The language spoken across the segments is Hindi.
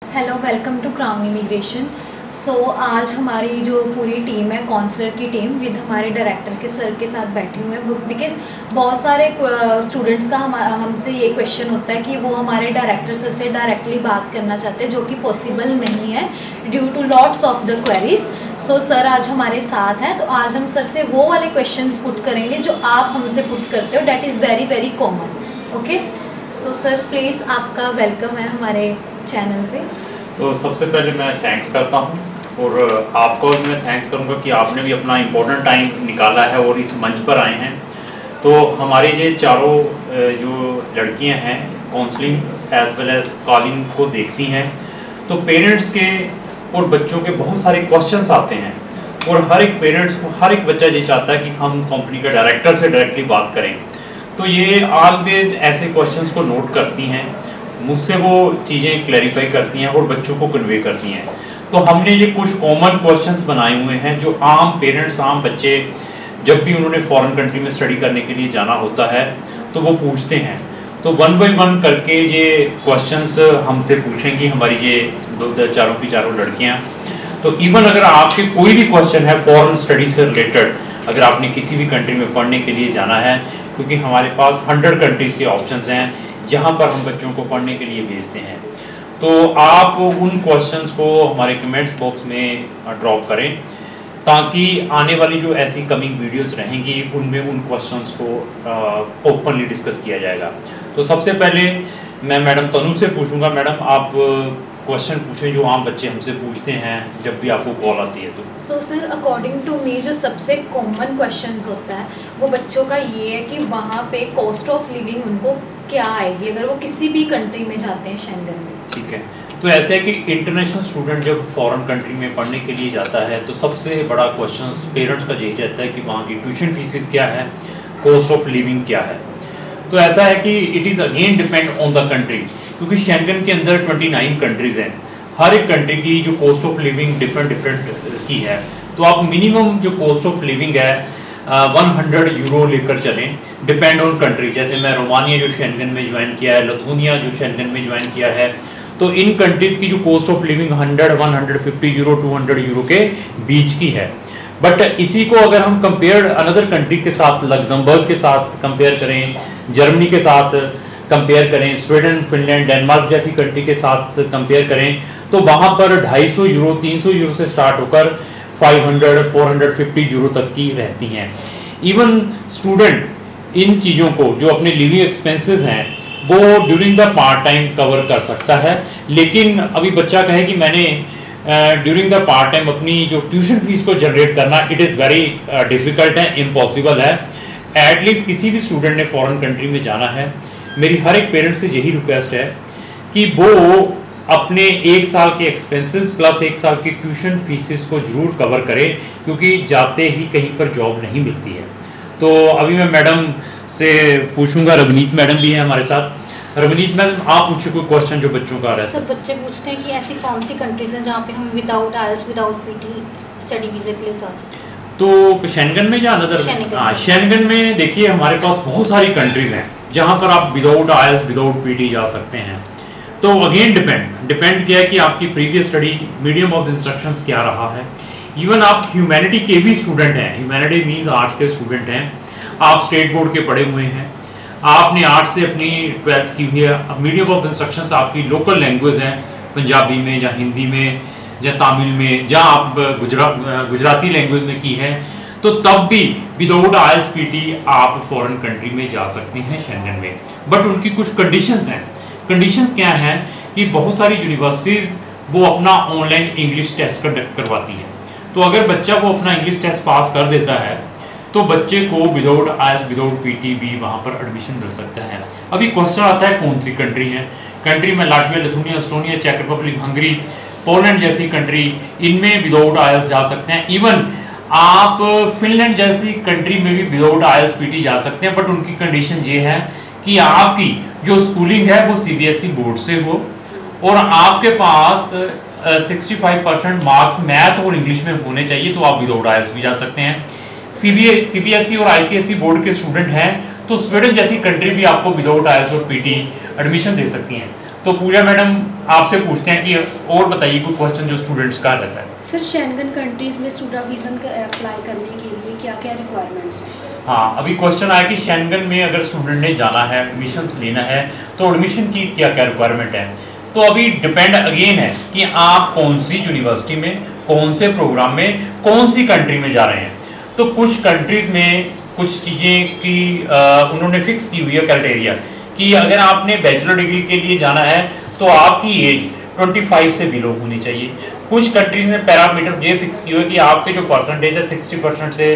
Hello, welcome to crown immigration. आज हमारी जो पूरी टीम है, काउंसलर की टीम विद हमारे डायरेक्टर के सर के साथ बैठे हुए हैं, बिकॉज बहुत सारे स्टूडेंट्स का हमसे ये क्वेश्चन होता है कि वो हमारे डायरेक्टर सर से डायरेक्टली बात करना चाहते हैं, जो कि पॉसिबल नहीं है due to lots of the queries. Sir आज हमारे साथ हैं, तो आज हम सर से वो वाले क्वेश्चंस पुट करेंगे जो आप हमसे पुट करते हो, that is very very common. Okay, sir please, आपका वेलकम है हमारे चैनल पे। तो सबसे पहले मैं थैंक्स करता हूँ और आपको भी मैं थैंक्स करूँगा कि आपने भी अपना इम्पोर्टेंट टाइम निकाला है और इस मंच पर आए हैं। तो हमारे ये चारों जो लड़कियाँ हैं counselling as well as calling को देखती हैं, तो पेरेंट्स के और बच्चों के बहुत सारे क्वेश्चंस आते हैं और हर एक पेरेंट्स को, हर एक बच्चा ये चाहता है कि हम कंपनी के डायरेक्टर से डायरेक्टली बात करें। तो ये ऑलवेज ऐसे क्वेश्चंस को नोट करती हैं, मुझसे वो चीज़ें क्लैरिफाई करती हैं और बच्चों को कन्वे करती हैं। तो हमने ये कुछ कॉमन क्वेश्चंस बनाए हुए हैं जो आम पेरेंट्स, आम बच्चे जब भी उन्होंने फॉरेन कंट्री में स्टडी करने के लिए जाना होता है तो वो पूछते हैं। तो वन बाय वन करके ये क्वेश्चंस हमसे पूछेंगी हमारी ये चारों की चारों लड़कियाँ। तो इवन अगर आपके कोई भी क्वेश्चन है फॉरेन स्टडी से रिलेटेड, अगर आपने किसी भी कंट्री में पढ़ने के लिए जाना है, क्योंकि हमारे पास 100 कंट्रीज़ के ऑप्शंस हैं जहाँ पर हम बच्चों को पढ़ने के लिए भेजते हैं, तो आप उन क्वेश्चंस को हमारे कमेंट्स बॉक्स में ड्रॉप करें ताकि आने वाली जो ऐसी कमिंग वीडियोस रहेंगी उनमें उन क्वेश्चंस को ओपनली डिस्कस किया जाएगा। तो सबसे पहले मैं मैडम तनु से पूछूंगा। मैडम, आप क्वेश्चन पूछें जो आम बच्चे हमसे पूछते हैं जब भी आपको कॉल आती है। तो सर अकॉर्डिंग टू मी जो सबसे कॉमन क्वेश्चंस होता है वो बच्चों का ये है कि वहाँ पे कॉस्ट ऑफ लिविंग उनको क्या आएगी अगर वो किसी भी कंट्री में जाते हैं शेंगन में। ठीक है, तो ऐसे है कि इंटरनेशनल स्टूडेंट जब फॉरेन कंट्री में पढ़ने के लिए जाता है तो सबसे बड़ा क्वेश्चन पेरेंट्स का यही रहता है कि वहाँ की ट्यूशन फीसिस क्या है, कॉस्ट ऑफ लिविंग क्या है। तो ऐसा है कि it is again depend on the country, क्योंकि शेंगन के अंदर 29 कंट्रीज़ हैं, हर एक कंट्री की जो कॉस्ट ऑफ लिविंग डिफरेंट की है। तो आप मिनिमम जो कॉस्ट ऑफ लिविंग है 100 यूरो लेकर चलें, डिपेंड ऑन कंट्री। जैसे मैं रोमानिया जो शेंगन में ज्वाइन किया है, लिथुआनिया जो शेंगन में ज्वाइन किया है, तो इन कंट्रीज़ की जो cost of living 100, 150 euro, 200 euro के बीच की है। बट इसी को अगर हम कंपेयर अनदर कंट्री के साथ, लग्जमबर्ग के साथ कंपेयर करें, जर्मनी के साथ कंपेयर करें, स्वीडन, फिनलैंड, डेनमार्क जैसी कंट्री के साथ कंपेयर करें, तो वहाँ पर 250 यूरो, 300 यूरो से स्टार्ट होकर 500, 450 यूरो तक की रहती हैं। इवन स्टूडेंट इन चीज़ों को, जो अपने लिविंग एक्सपेंसेस हैं, वो during the part time cover कर सकता है। लेकिन अभी बच्चा कहे कि मैंने ड्यूरिंग द पार्ट टाइम अपनी जो ट्यूशन फीस को जनरेट करना, इट इज़ वेरी डिफ़िकल्ट है, इम्पॉसिबल है। एटलीस्ट किसी भी स्टूडेंट ने फॉरेन कंट्री में जाना है, मेरी हर एक पेरेंट से यही रिक्वेस्ट है कि वो अपने 1 साल के एक्सपेंसेस प्लस 1 साल की ट्यूशन फीसिस को जरूर कवर करे, क्योंकि जाते ही कहीं पर जॉब नहीं मिलती है। तो अभी मैं मैडम से पूछूंगा, रवनीत मैडम भी हैं हमारे साथ। रवनीत मैडम, आप पूछिए कोई क्वेश्चन जो बच्चों का आ रहा है। सब बच्चे पूछते हैं कि ऐसी कौन सी कंट्रीज हैं जहाँ पे हम without IELTS, without PT study visa के लिए जा सकते हैं। तो शेंगन में या अनदर? हाँ, शेंगन में देखिए हमारे पास बहुत सारी कंट्रीज़ हैं जहाँ पर आप विदाउट आइल्स, विदाउट पीटी जा सकते हैं। तो अगेन डिपेंड किया है कि आपकी previous study medium of instructions क्या रहा है। इवन आप ह्यूमैनिटी के भी स्टूडेंट हैं, ह्यूमैनिटी मीन्स आर्ट्स के स्टूडेंट हैं, आप स्टेट बोर्ड के पढ़े हुए हैं, आपने आर्ट्स से अपनी 12th की हुई है, मीडियम ऑफ इंस्ट्रक्शंस आपकी लोकल लैंग्वेज है, पंजाबी में या हिंदी में या तमिल में, जहाँ आप गुजराती लैंग्वेज में की है, तो तब भी विदाउट आइल्स पीटी आप फॉरेन कंट्री में जा सकते हैं शेंगन में। बट उनकी कुछ कंडीशंस हैं। कंडीशंस क्या हैं कि बहुत सारी यूनिवर्सिटीज़ वो अपना ऑनलाइन इंग्लिश टेस्ट कंडक्ट करवाती है। तो अगर बच्चा वो अपना इंग्लिश टेस्ट पास कर देता है तो बच्चे को विदाउट आइल्स, विदाउट पीटी भी वहाँ पर एडमिशन मिल सकता है। अभी क्वेश्चन आता है कौन सी कंट्री है। कंट्री में लाटविया, लिथुआनिया, एस्टोनिया, चेक रिपब्लिक, हंगरी, पोलैंड जैसी कंट्री, इनमें विदाउट आइल्स जा सकते हैं। इवन आप फिनलैंड जैसी कंट्री में भी विदाउट आइल्स पीटी जा सकते हैं। बट उनकी कंडीशन ये है कि आपकी जो स्कूलिंग है वो सीबीएसई बोर्ड से हो और आपके पास 65% मार्क्स मैथ और इंग्लिश में होने चाहिए, तो आप विदाउट आइल्स भी जा सकते हैं। सीबीएसई और आईसीएसई बोर्ड के स्टूडेंट हैं तो स्वीडन जैसी कंट्री भी आपको विदाउट आइल्स और पीटी एडमिशन दे सकती हैं। तो पूजा मैडम आपसे पूछते हैं कि और बताइए कोई क्वेश्चन जो स्टूडेंट्स का रहता है। सर शेंगन कंट्रीज में स्टूडेंट वीज़ा अप्लाई करने के लिए क्या क्या रिक्वायरमेंट्स हैं? हाँ, अभी क्वेश्चन आया कि शेंगन में अगर स्टूडेंट ने जाना है, एडमिशन लेना है, तो एडमिशन की क्या क्या रिक्वायरमेंट है। तो अभी डिपेंड अगेन है कि आप कौन सी यूनिवर्सिटी में, कौन से प्रोग्राम में, कौन सी कंट्री में जा रहे हैं। तो कुछ कंट्रीज में कुछ चीज़ें की उन्होंने फिक्स की हुई है क्राइटेरिया कि अगर आपने बैचलर डिग्री के लिए जाना है तो आपकी एज 25 से बिलो होनी चाहिए। कुछ कंट्रीज ने पैरामीटर ये फिक्स किया है कि आपके जो परसेंटेज है 60% से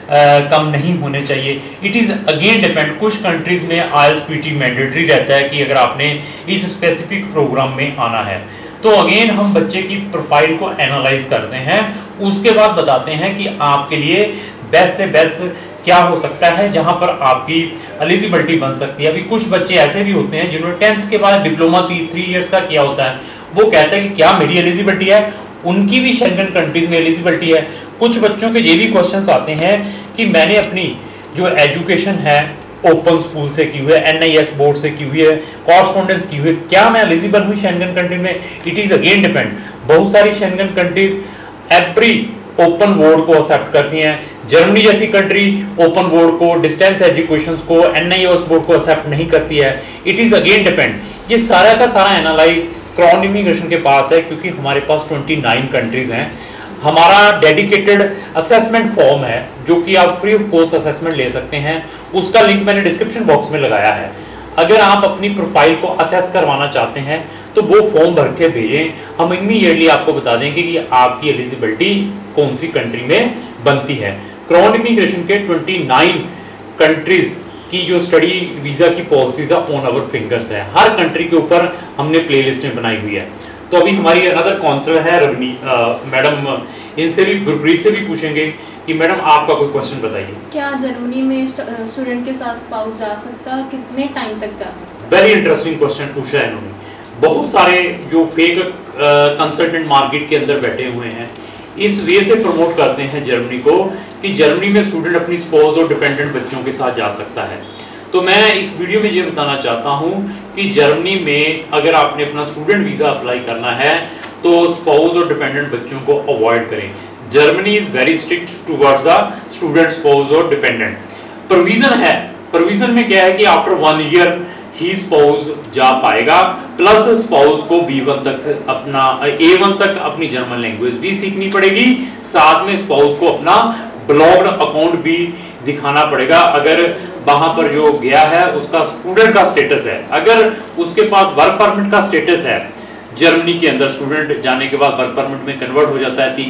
कम नहीं होने चाहिए। It is again depend. कुछ कंट्रीज में आईएलटीएस पीटी मैंडेटरी रहता है कि अगर आपने इस स्पेसिफिक प्रोग्राम में आना है। तो अगेन हम बच्चे की प्रोफाइल को एनालाइज करते हैं, उसके बाद बताते हैं कि आपके लिए बेस्ट से बेस्ट क्या हो सकता है जहां पर आपकी एलिजिबिलिटी बन सकती है। अभी कुछ बच्चे ऐसे भी होते हैं जिन्होंने 10th के बाद डिप्लोमा 3 इयर्स का किया होता है, वो कहते हैं कि क्या मेरी एलिजिबिलिटी है, उनकी भी शेंगन कंट्रीज में एलिजिबिलिटी है। कुछ बच्चों के ये भी क्वेश्चंस आते हैं कि मैंने अपनी जो एजुकेशन है ओपन स्कूल से की हुई है, NIS बोर्ड से की हुई है, कॉरस्पॉन्डेंस की हुई है, क्या मैं एलिजिबल हूँ शेंगन कंट्री में। It is again depend. बहुत सारी Schengen countries every open board को एक्सेप्ट करती हैं। जर्मनी जैसी कंट्री ओपन बोर्ड को, डिस्टेंस एजुकेशन को, NIOS बोर्ड को एक्सेप्ट नहीं करती है। It is again depend. ये सारा का सारा एनालाइज क्राउन इमिग्रेशन के पास है, क्योंकि हमारे पास 29 कंट्रीज हैं। हमारा डेडिकेटेड असेसमेंट फॉर्म है जो कि आप फ्री ऑफ कॉस्ट असेसमेंट ले सकते हैं, उसका लिंक मैंने डिस्क्रिप्शन बॉक्स में लगाया है। अगर आप अपनी प्रोफाइल को असेस करवाना चाहते हैं तो वो फॉर्म भर के भेजें, हम इमीडिएटली आपको बता देंगे कि आपकी एलिजिबिलिटी कौन सी कंट्री में बनती है। क्राउन इमिग्रेशन के 29 कंट्रीज की जो स्टडी वीजा की पॉलिसीज ऑन आवर फिंगर्स है। हर कंट्री के ऊपर हमने प्लेलिस्ट बनाई हुई है। तो अभी हमारी अनदर काउंसलर है रवनी मैडम, इनसे भी गुरप्रीत से भी पूछेंगे कि मैडम आपका कोई क्वेश्चन बताइए। क्या जर्मनी में स्टूडेंट के साथ स्पाउस जा सकता है, कितने टाइम तक जा सकता है? वेरी इंटरेस्टिंग क्वेश्चन पूछा है इन्होंने। बहुत सारे जो फेक कंसल्टेंट मार्केट के अंदर बैठे हुए हैं इस वे से प्रमोट करते हैं जर्मनी को कि जर्मनी में स्टूडेंट अपनी स्पाउस और डिपेंडेंट बच्चों के साथ जा सकता है। तो मैं इस वीडियो में ये बताना चाहता हूं कि जर्मनी में अगर आपने अपना स्टूडेंट वीजा अप्लाई करना है तो स्पाउस और डिपेंडेंट बच्चों को अवॉइड करें। Germany is very strict towards the student, spouse और डिपेंडेंट। प्रोविजन है, प्रोविजन में क्या है कि आफ्टर 1 ईयर ही स्पाउस जा पाएगा, प्लस स्पाउस को B1 तक अपना A1 तक अपनी जर्मन लैंग्वेज भी सीखनी पड़ेगी, साथ में स्पाउस को अपना ब्लॉग्ड अकाउंट भी दिखाना पड़ेगा। अगर वहां पर जो गया है उसका स्टूडेंट का स्टेटस है, अगर उसके पास वर्क परमिट का स्टेटस है जर्मनी के अंदर, स्टूडेंट जाने के बाद वर्क परमिट में कन्वर्ट हो जाता है,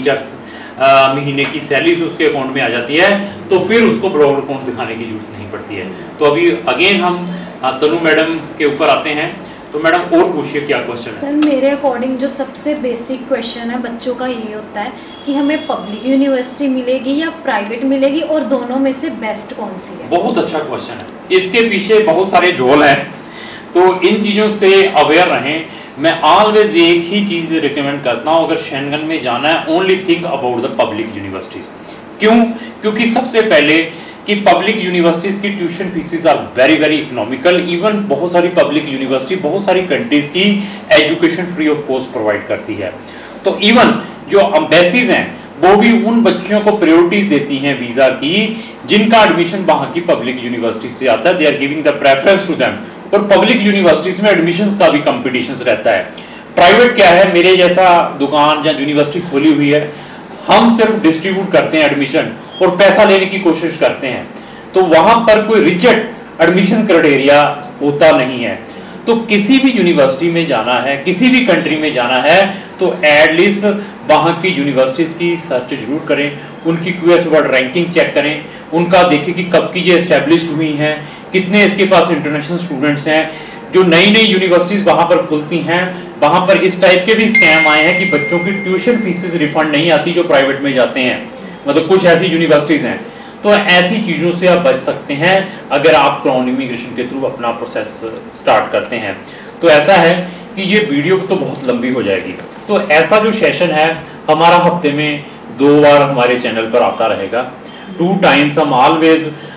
3-4 महीने की सैलरी उसके अकाउंट में आ जाती है, तो फिर उसको ब्लॉग्ड अकाउंट दिखाने की जरूरत नहीं पड़ती है। तो अभी अगेन हम तनु मैडम के ऊपर आते हैं। तो मैडम और पूछिए क्या क्वेश्चन है। सर मेरे अकॉर्डिंग जो सबसे बेसिक क्वेश्चन है बच्चों का ये होता है कि हमें पब्लिक यूनिवर्सिटी मिलेगी या प्राइवेट मिलेगी, और दोनों में से बेस्ट कौन सी है। बहुत अच्छा क्वेश्चन है, इसके पीछे बहुत सारे झोल हैं, तो इन चीज़ों से अवेयर रहें। मैं ऑलवेज एक ही चीज़ रिकमेंड करता हूँ, अगर शेंगन में जाना है only think about the public universities. क्यों? क्योंकि सबसे पहले कि पब्लिक यूनिवर्सिटीज की tuition fees are very very economical. Even बहुत सारी पब्लिक यूनिवर्सिटी बहुत सारी कंट्रीज की education free of cost provide करती है। तो इवन जो एम्बेसीज हैं वो भी उन बच्चों को प्रायोरिटीज देती हैं वीजा की जिनका एडमिशन वहां की पब्लिक यूनिवर्सिटी से आता है। They are giving the preference to them. और पब्लिक यूनिवर्सिटीज में एडमिशंस का भी कंपटीशन रहता है। प्राइवेट क्या है, मेरे जैसा दुकान या यूनिवर्सिटी खोली हुई है, हम सिर्फ डिस्ट्रीब्यूट करते हैं एडमिशन और पैसा लेने की कोशिश करते हैं, तो वहां पर कोई रिजिड एडमिशन क्राइटेरिया होता नहीं है। तो किसी भी यूनिवर्सिटी में जाना है, किसी भी कंट्री में जाना है, तो एटलीस्ट वहां की यूनिवर्सिटीज की सर्च जरूर करें, उनकी QS वर्ल्ड रैंकिंग चेक करें, उनका देखें कि कब की ये एस्टेब्लिश्ड हुई हैं, कितने इसके पास इंटरनेशनल स्टूडेंट्स हैं। जो नई नई यूनिवर्सिटीज वहां पर खुलती हैं वहां पर इस टाइप के भी स्कैम आए हैं कि बच्चों की ट्यूशन फीसेस रिफंड नहीं आती जो प्राइवेट में जाते हैं, मतलब कुछ ऐसी यूनिवर्सिटीज हैं। तो ऐसी चीजों से आप बच सकते हैं अगर आप क्राउन इमिग्रेशन के थ्रू अपना प्रोसेस स्टार्ट करते हैं। तो ऐसा है कि ये वीडियो तो बहुत लंबी हो जाएगी, तो ऐसा जो सेशन है हमारा हफ्ते में 2 बार हमारे चैनल पर आता रहेगा। 2 टाइम्स हम ऑलवेज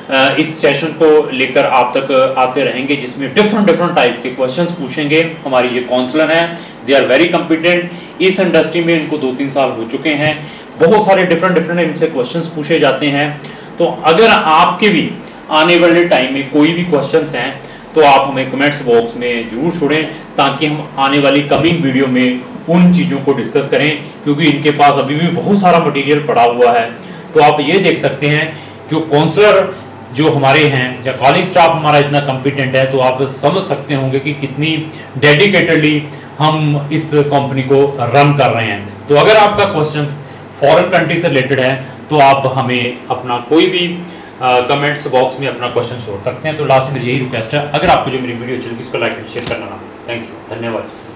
इस सेशन को लेकर आप तक आते रहेंगे, जिसमें डिफरेंट टाइप के क्वेश्चंस पूछेंगे। हमारी ये काउंसलर हैं, दे आर वेरी कॉम्पिटेंट, इस इंडस्ट्री में इनको 2-3 साल हो चुके हैं, बहुत सारे डिफरेंट इनसे क्वेश्चंस पूछे जाते हैं। तो अगर आपके भी आने वाले टाइम में कोई भी क्वेश्चंस हैं तो आप हमें कमेंट्स बॉक्स में जरूर छोड़ें, ताकि हम आने वाली कमिंग वीडियो में उन चीज़ों को डिस्कस करें, क्योंकि इनके पास अभी भी बहुत सारा मटेरियल पड़ा हुआ है। तो आप ये देख सकते हैं जो काउंसलर जो हमारे हैं या कॉलिंग स्टाफ हमारा इतना कॉम्पिटेंट है, तो आप समझ सकते होंगे कि कितनी डेडिकेटेडली हम इस कंपनी को रन कर रहे हैं। तो अगर आपका क्वेश्चंस फॉरेन कंट्री से रिलेटेड है तो आप हमें अपना कोई भी कमेंट्स बॉक्स में अपना क्वेश्चन छोड़ सकते हैं। तो लास्ट में यही रिक्वेस्ट है, अगर आपको जो मेरी वीडियो चलेगी इसको लाइक एंड शेयर करना ना। थैंक यू, धन्यवाद।